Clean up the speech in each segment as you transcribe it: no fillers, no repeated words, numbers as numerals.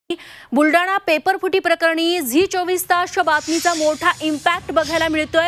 बुलडाणा पेपरफुटी प्रकरणी झी24 तासच्या बातमीचा मोठा इम्पॅक्ट बघायला मिळतोय।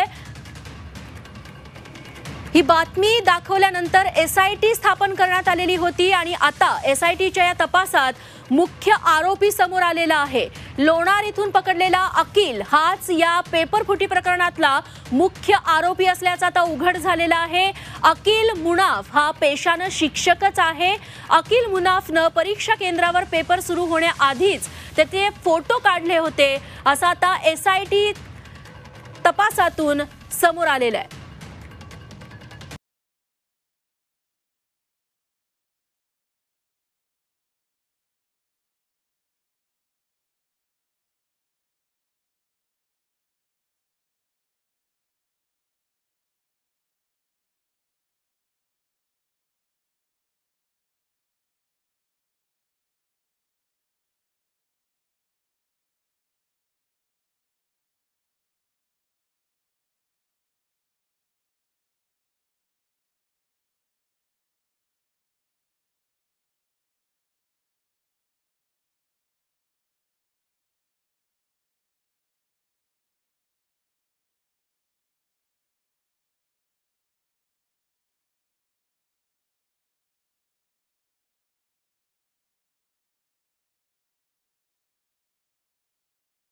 ही बातमी दाखवल्यानंतर एसआयटी स्थापन करण्यात आलेली होती आणि आता एसआयटीच्या या तपासात मुख्य आरोपी समोर आलेला आहे। लोणार इथून पकडलेला अकील हाच या पेपरफुटी प्रकरणातला मुख्य आरोपी असल्याचं आता उघड झालेलं आहे। अकील मुनाफ हा पेशाने शिक्षकच आहे। अकील मुनाफने परीक्षा केंद्रावर पेपर सुरू होण्याआधीच त्याचे फोटो काढले होते असं आता एसआयटी तपासातून समोर आलेलं आहे।